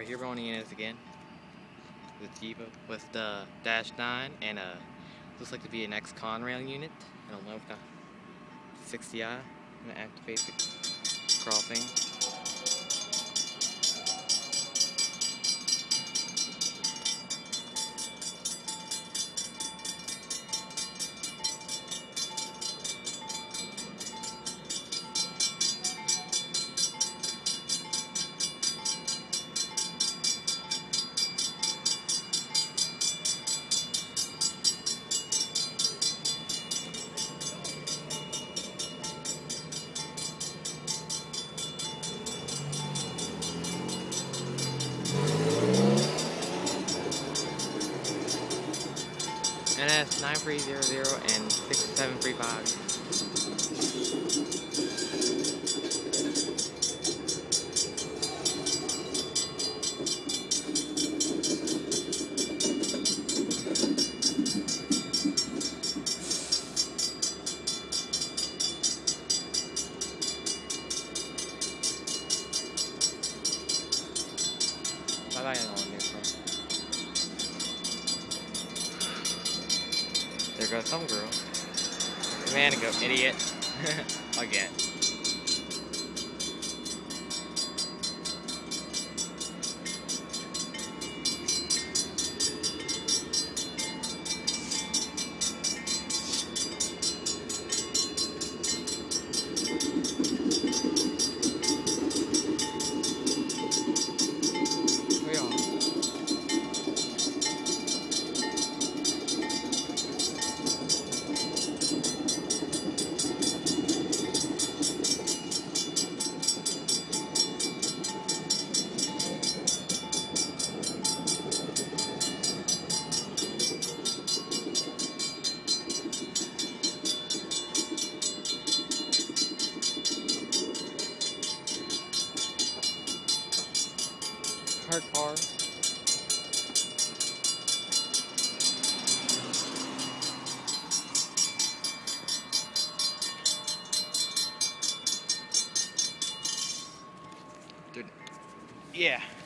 Right here, rolling units again. The Jeep with the Dash 9 and looks like to be an ex-Conrail unit. I don't know if the 60i. I'm gonna activate the crossing. NS 9300 and 6735. Bye-bye, there goes some girl. Man, go idiot. Again. Hard car. Dude. Yeah.